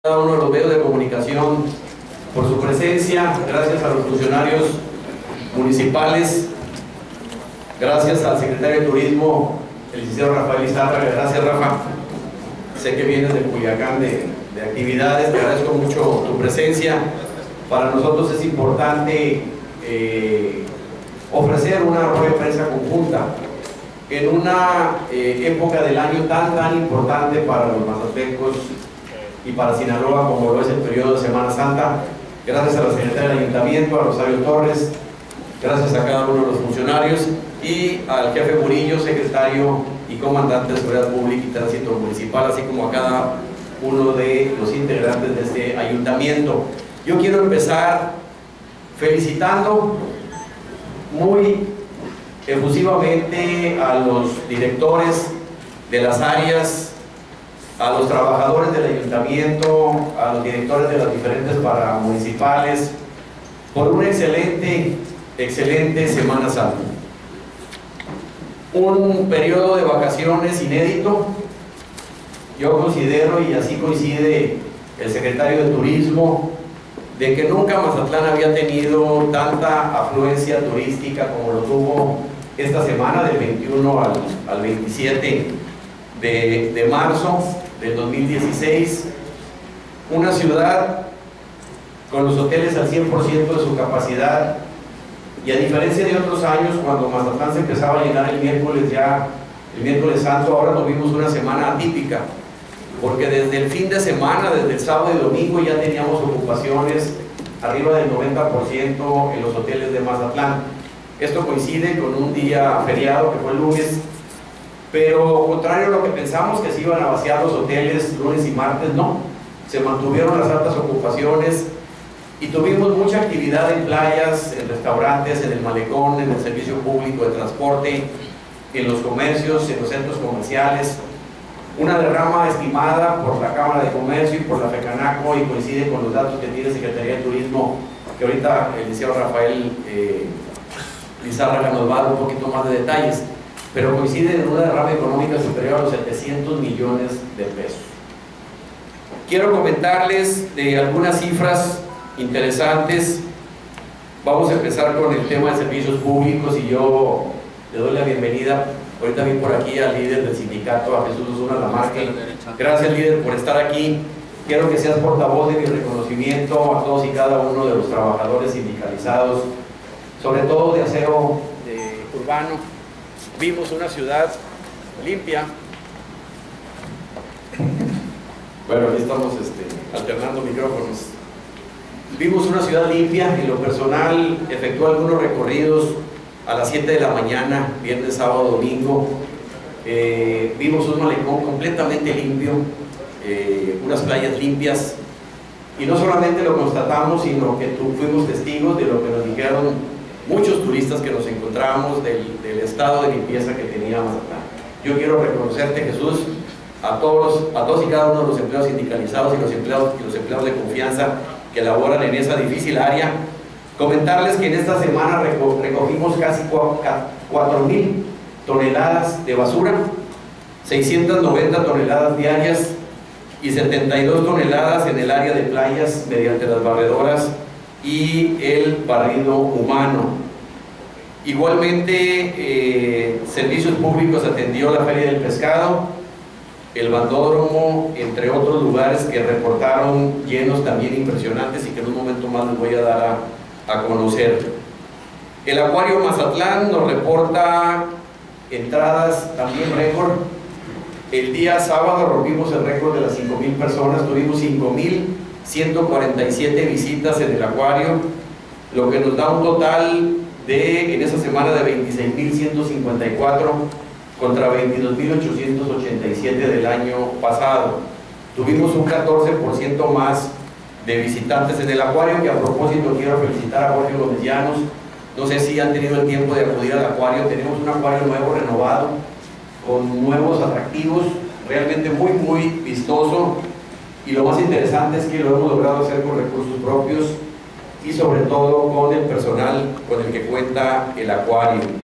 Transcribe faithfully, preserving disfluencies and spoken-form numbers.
Cada uno de los medios de comunicación por su presencia, gracias a los funcionarios municipales, gracias al secretario de Turismo, el licenciado Rafael Lizárraga. Gracias, Rafa, sé que vienes de Culiacán de, de actividades, te agradezco mucho tu presencia. Para nosotros es importante eh, ofrecer una rueda de prensa conjunta en una eh, época del año tan tan importante para los mazatecos y para Sinaloa como lo es el periodo de Semana Santa. Gracias a la secretaria del Ayuntamiento, a Rosario Torres, gracias a cada uno de los funcionarios y al jefe Murillo, secretario y comandante de Seguridad Pública y Tránsito Municipal, así como a cada uno de los integrantes de este ayuntamiento. Yo quiero empezar felicitando muy efusivamente a los directores de las áreas, a los trabajadores del ayuntamiento, a los directores de las diferentes paramunicipales, por una excelente, excelente Semana Santa. Un periodo de vacaciones inédito. Yo considero, y así coincide el secretario de Turismo, de que nunca Mazatlán había tenido tanta afluencia turística como lo tuvo esta semana, del veintiuno al, al veintisiete de, de marzo del dos mil dieciséis. Una ciudad con los hoteles al cien por ciento de su capacidad, y a diferencia de otros años cuando Mazatlán se empezaba a llenar el miércoles, ya el miércoles santo, ahora tuvimos una semana atípica, porque desde el fin de semana, desde el sábado y domingo, ya teníamos ocupaciones arriba del noventa por ciento en los hoteles de Mazatlán. Esto coincide con un día feriado que fue el lunes, pero contrario a lo que pensamos, que se iban a vaciar los hoteles lunes y martes, no, se mantuvieron las altas ocupaciones y tuvimos mucha actividad en playas, en restaurantes, en el malecón, en el servicio público de transporte, en los comercios, en los centros comerciales. Una derrama estimada por la Cámara de Comercio y por la FECANACO, y coincide con los datos que tiene Secretaría de Turismo, que ahorita el licenciado Rafael eh, Lizárraga nos va a dar un poquito más de detalles, pero coincide en una derrama económica superior a los setecientos millones de pesos. Quiero comentarles de algunas cifras interesantes. Vamos a empezar con el tema de servicios públicos, y yo le doy la bienvenida. Ahorita vi por aquí al líder del sindicato, a Jesús Osuna Lamarque. Gracias, líder, por estar aquí. Quiero que seas portavoz de mi reconocimiento a todos y cada uno de los trabajadores sindicalizados, sobre todo de acero de urbano. Vimos una ciudad limpia. Bueno, aquí estamos este, alternando micrófonos. Vimos una ciudad limpia. En lo personal, efectué algunos recorridos a las siete de la mañana, viernes, sábado, domingo. Eh, vimos un malecón completamente limpio, eh, unas playas limpias, y no solamente lo constatamos, sino que tu, fuimos testigos de lo que nos dijeron muchos turistas que nos encontramos, del, del estado de limpieza que teníamos acá. Yo quiero reconocerte, Jesús, a todos, a todos y cada uno de los empleados sindicalizados y los empleados, y los empleados de confianza que laboran en esa difícil área. Comentarles que en esta semana recogimos casi cuatro mil toneladas de basura, seiscientas noventa toneladas diarias y setenta y dos toneladas en el área de playas mediante las barredoras y el barrido humano. Igualmente, eh, Servicios Públicos atendió la Feria del Pescado, el Bandódromo, entre otros lugares que reportaron llenos también impresionantes, y que en un momento más les voy a dar a a conocer. El Acuario Mazatlán nos reporta entradas también récord. El día sábado rompimos el récord de las cinco mil personas, tuvimos cinco mil ciento cuarenta y siete visitas en el acuario, lo que nos da un total de, en esa semana, de veintiséis mil ciento cincuenta y cuatro contra veintidós mil ochocientos ochenta y siete del año pasado. Tuvimos un catorce por ciento más de visitantes en el acuario, que a propósito quiero felicitar a Jorge Gómez Llanos. No sé si han tenido el tiempo de acudir al acuario. Tenemos un acuario nuevo, renovado, con nuevos atractivos, realmente muy muy vistoso, y lo más interesante es que lo hemos logrado hacer con recursos propios y sobre todo con el personal con el que cuenta el acuario.